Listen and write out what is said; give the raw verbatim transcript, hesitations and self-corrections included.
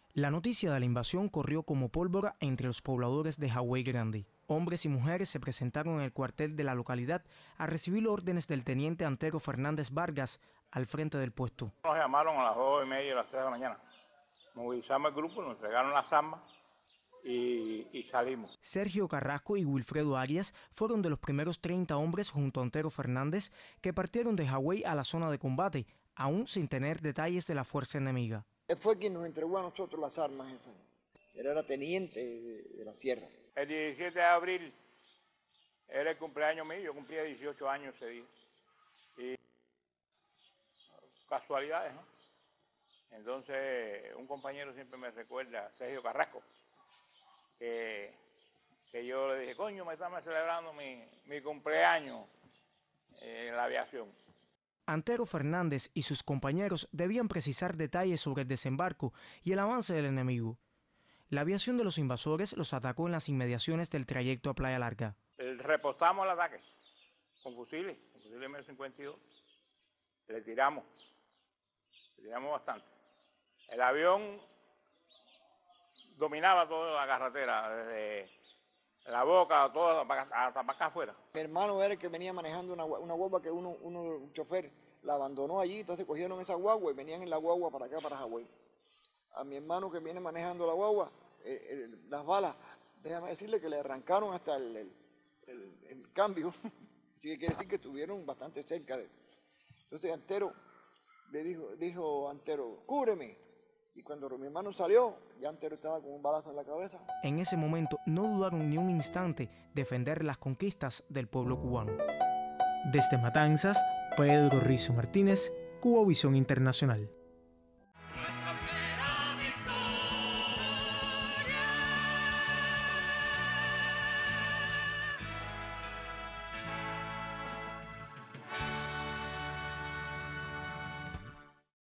La noticia de la invasión corrió como pólvora entre los pobladores de Hawái Grande. Hombres y mujeres se presentaron en el cuartel de la localidad a recibir órdenes del teniente Antero Fernández Vargas al frente del puesto. Nos llamaron a las dos y media de las tres de la mañana. Movilizamos el grupo, nos entregaron las armas y, y salimos. Sergio Carrasco y Wilfredo Arias fueron de los primeros treinta hombres junto a Antero Fernández que partieron de Hawái a la zona de combate, aún sin tener detalles de la fuerza enemiga. Él fue quien nos entregó a nosotros las armas esas. Él era teniente de, de la sierra. El diecisiete de abril era el cumpleaños mío, yo cumplía dieciocho años ese día. Y casualidades, ¿no? Entonces, un compañero siempre me recuerda, Sergio Carrasco, que, que yo le dije, coño, me están celebrando mi, mi cumpleaños en la aviación. Antero Fernández y sus compañeros debían precisar detalles sobre el desembarco y el avance del enemigo. La aviación de los invasores los atacó en las inmediaciones del trayecto a Playa Larga. Repostamos el ataque con fusiles, con fusiles M cincuenta y dos. Le tiramos, le tiramos bastante. El avión dominaba toda la carretera, desde la boca toda, hasta para acá afuera. Mi hermano era el que venía manejando una, una guagua que uno, uno, un chofer la abandonó allí, entonces cogieron esa guagua y venían en la guagua para acá, para Hawái. A mi hermano que viene manejando la guagua, eh, eh, las balas, déjame decirle que le arrancaron hasta el, el, el, el cambio, así que quiere decir que estuvieron bastante cerca de él. Entonces Antero le dijo, dijo Antero, cúbreme. Y cuando mi hermano salió, ya Antero estaba con un balazo en la cabeza. En ese momento no dudaron ni un instante defender las conquistas del pueblo cubano. Desde Matanzas, Pedro Rizo Martínez, Cubavisión Internacional.